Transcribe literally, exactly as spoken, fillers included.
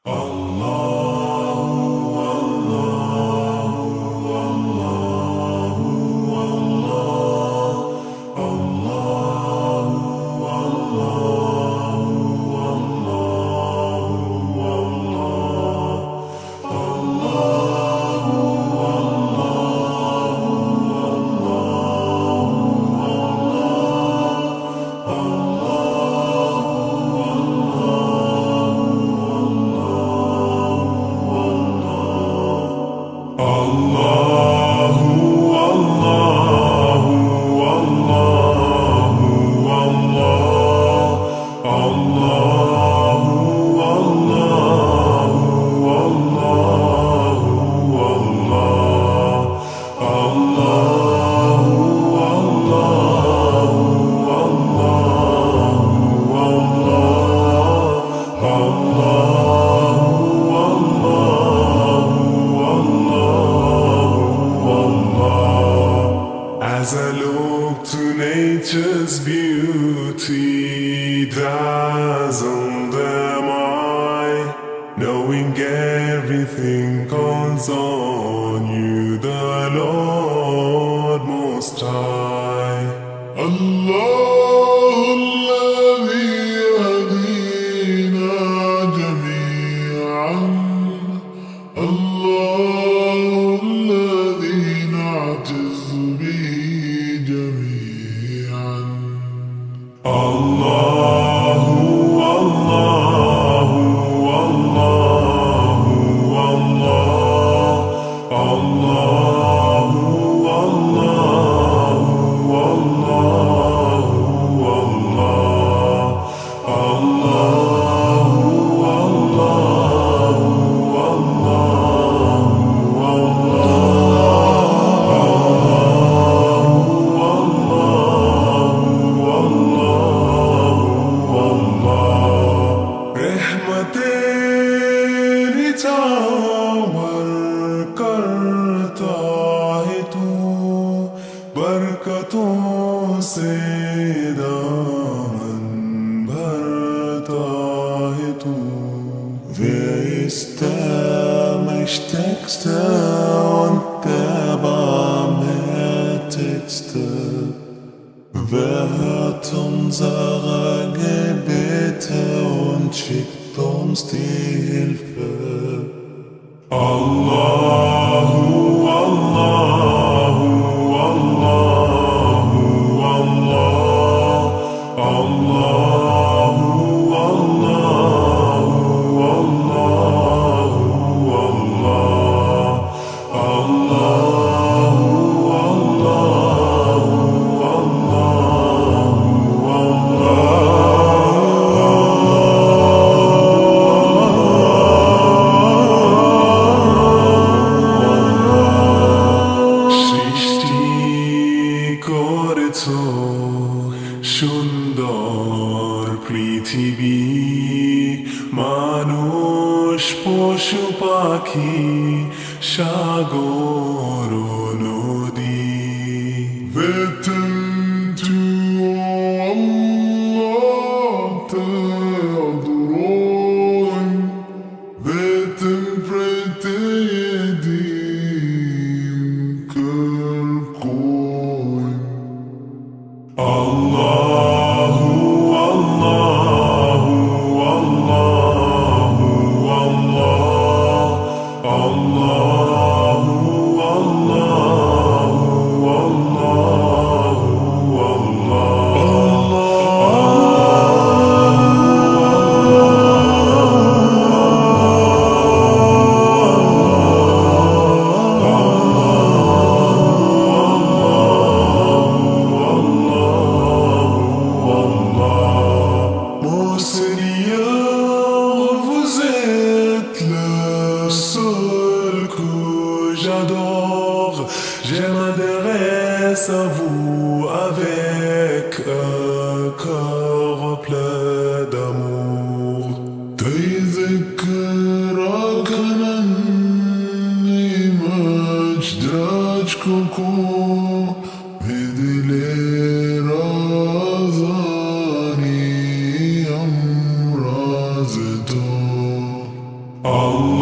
As I look to nature's beauty, dazzled am I, knowing everything calls on you, the Lord Most High. Allah الذي يهدينا جميعا، الله الذي نعتز به جميعا. الله الله الله الله الله बरकतों से दामन भरता है तू. Wer ist der Mächtigste und der Barmherzigste? Wer hört unsere Gebete und schickt uns die Hilfe? Allahu, Allahu, Allahu, Allah, Allahu, Allahu, Allahu, Allah, Allahu, Allahu, সুন্দর পৃথিবী, মানুষ পশু পাখি সাগর নদী. Bitten to Allah تأدرون Bitten prete yedim kırkoy. Allahu, Allahu, Allahu, Allah, Allahu, Allahu, Allahu, Mon Seigneur, vous êtes le seul que j'adore. Je m'adresse à vous avec un cœur plein d'amour. تذكرك أنني مجدك كوكو بدلي رازاني أمرازتو. Allah.